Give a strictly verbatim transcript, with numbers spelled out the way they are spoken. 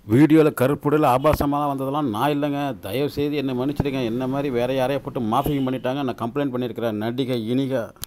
வீடியோவில் கருப்புடையில் ஆபாசமாக வந்ததெல்லாம் நான் இல்லைங்க. தயவுசெய்து என்னை மன்னிச்சிடுங்க. என்ன மாதிரி வேறு யாரையா போட்டு மாஃபிங் பண்ணிட்டாங்க. நான் கம்ப்ளைண்ட் பண்ணியிருக்கிறேன். நடிகை இனிகா